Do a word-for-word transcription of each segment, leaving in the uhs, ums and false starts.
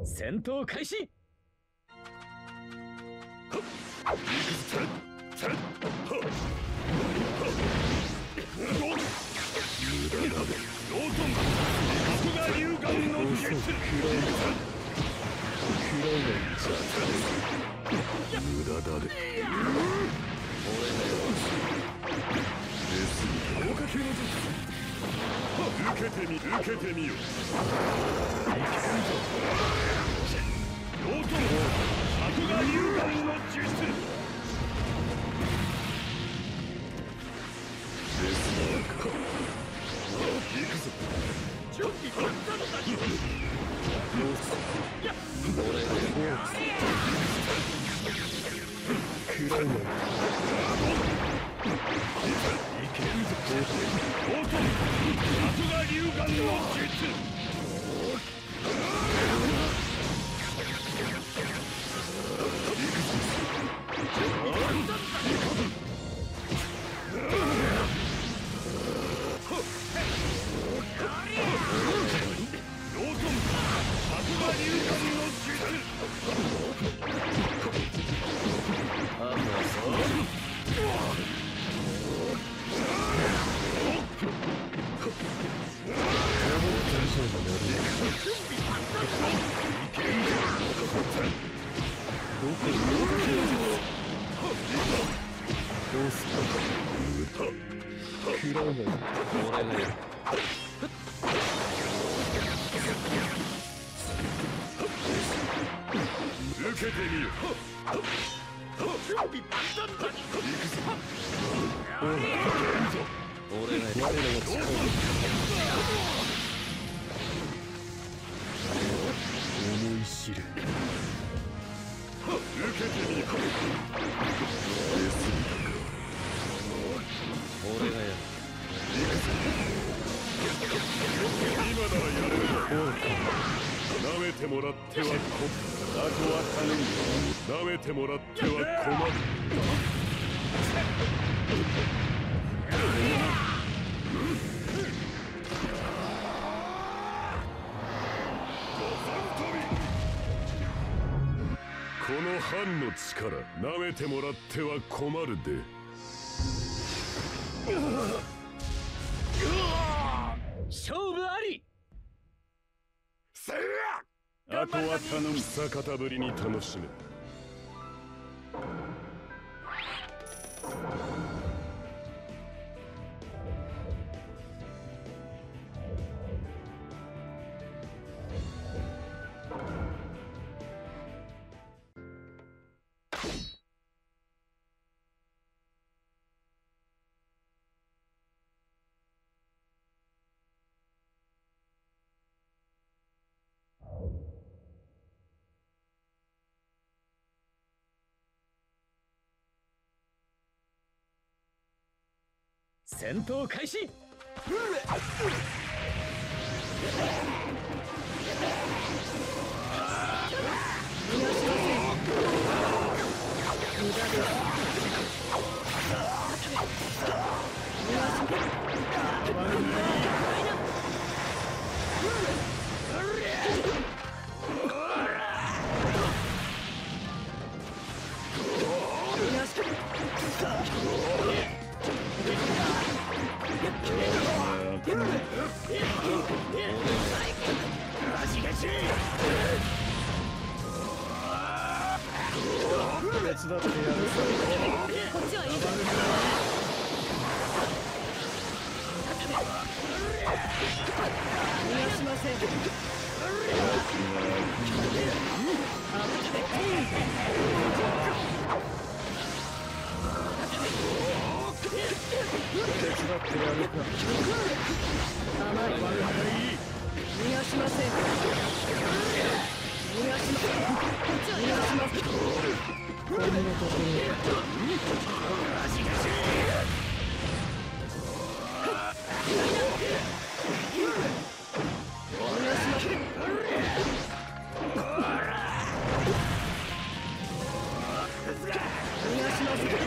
戦闘開始。無駄だで。受けてみ、受けてみよ。いけんぞ。ロートン、箱が龍眼の術。ですが、行くぞ。準備万端だ。俺が食らうの。いけんぞ。ロートン、箱が龍眼の術。受けてみよ。準備万端だ。俺が我らが力を思い知る。受けてみよ。俺がやる。今ならやれるぞ。舐めてもらってはこ、あとは頼む。舐めてもらっては困る。この藩の力、舐めてもらっては困るで。勝負あり。あとは頼む。久方ぶりに楽しめ。戦闘開始。手伝ってやる。こっちはいいぞ。逃がしません。手伝ってやるか。甘い。逃がしません。逃がしません。逃がしません。こんなところ。足がし。逃がしません。逃がしません。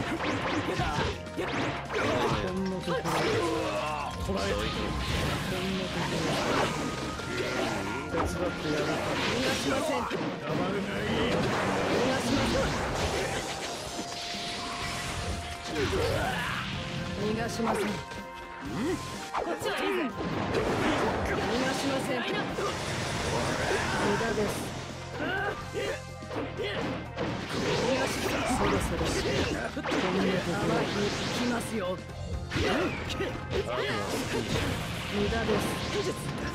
こんなところ。捕らえ。こんなところ。 手伝ってやるか。 逃がしません。 たまるない。 逃がしません。逃がしません。こっちはいいぜ。逃がしません。無駄です。逃がしません。そろそろこんなところに行きますよ。無駄です。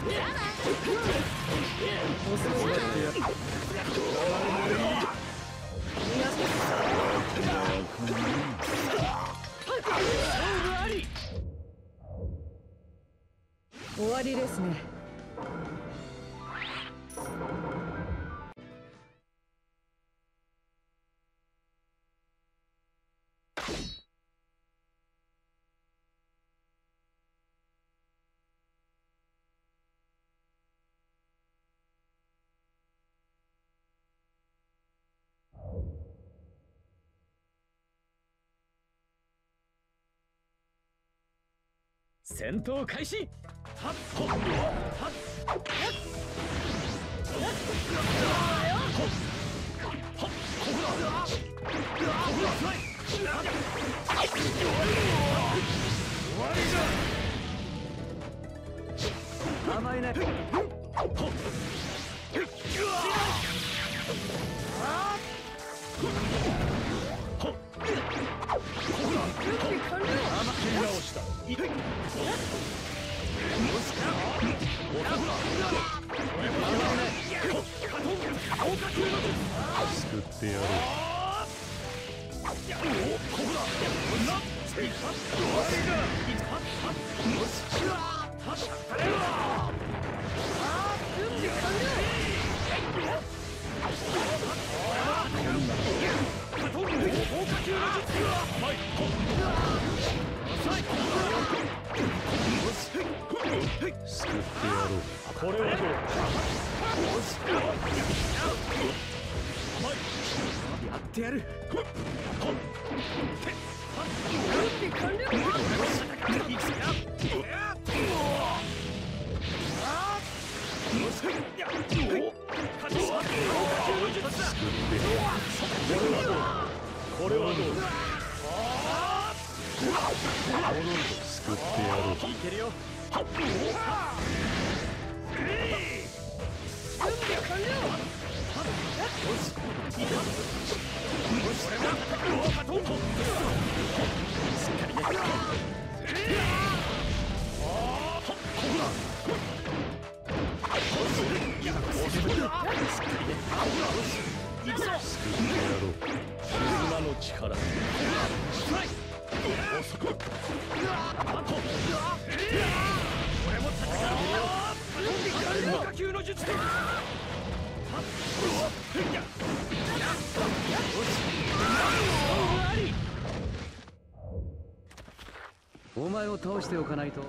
遅いな。逃がしません。終わりですね。 戦闘開始。はっほっはっはっ甘いね。 救ってやる。救ってやろう。これはどう？ やってやる。 これはどう？救ってやろう。 いけるよ。 絆の力。 お前を倒しておかないと。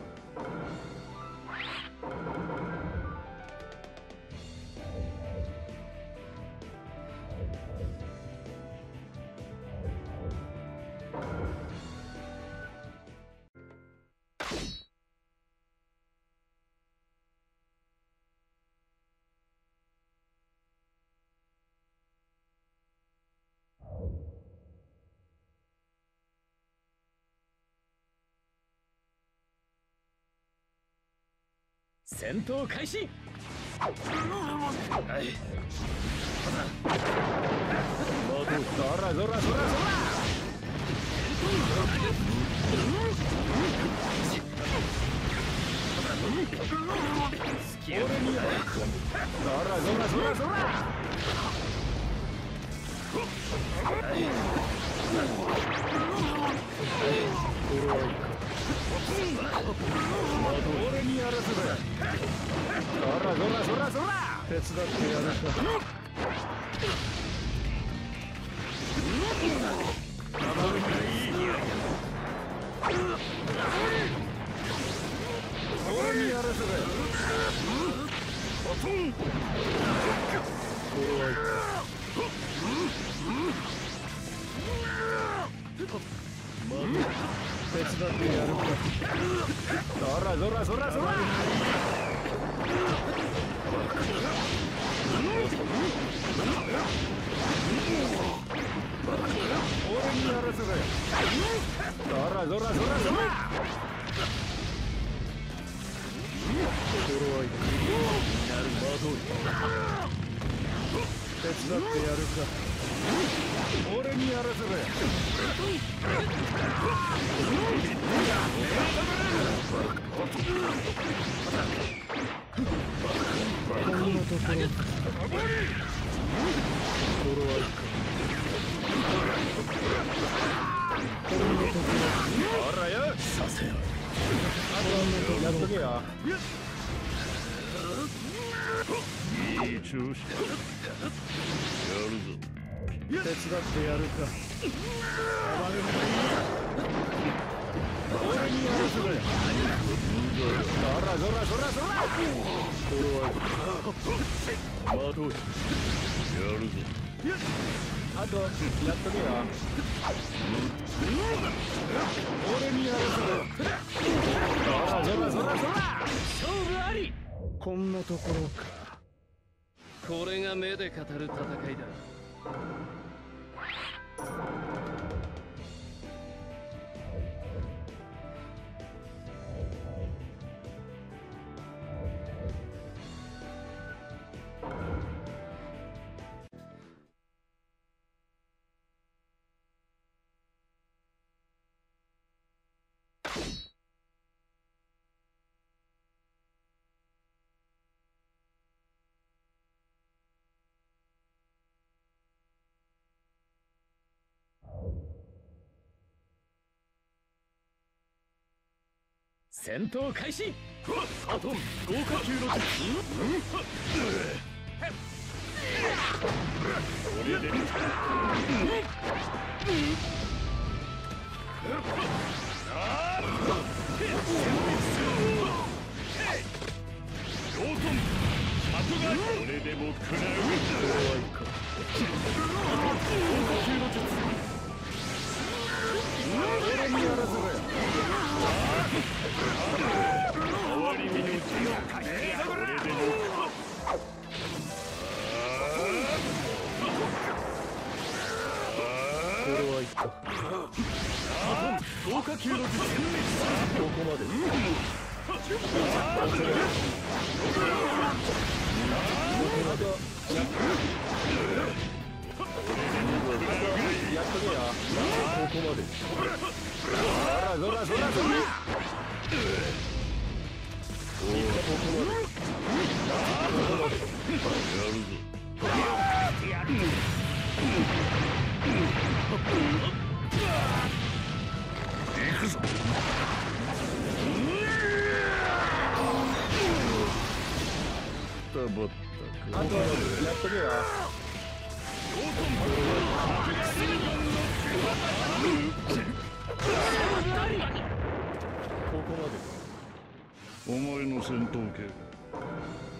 戦闘開始。はい。 そらそらそらそら。 スキルにやれ。 そらそらそらそら。俺にやらせだ。そらそらそらそら。手伝ってやるか。俺にやらせだ。これはいか。手伝ってやるか。そらそらそらそら。 通り手伝ってやるか。俺にやらせろや。こんなところ心あるか。こんなところあらやさせよ。やっとけや。いい調子だ。やるぞ。手伝ってやるか。俺にやらせろや。そらそらそらそら。これは待とう。やるぞ。あとやっとけや。俺にやらせろや。そらそらそらそら。勝負あり。こんなところか。これが目で語る戦いだ。 戦闘開始。 あと豪華級の術。これでこれでも食らう。俺にやらせろや。終わり身のうちのこれでもこれはいった。豪華級の術。ここまで。やっとけや。ここまで。そらそらそらそら。おお、ここまで。やるぞ。やる。行くぞ。たばったか。あとやっとけや。ここまで。お前の戦闘系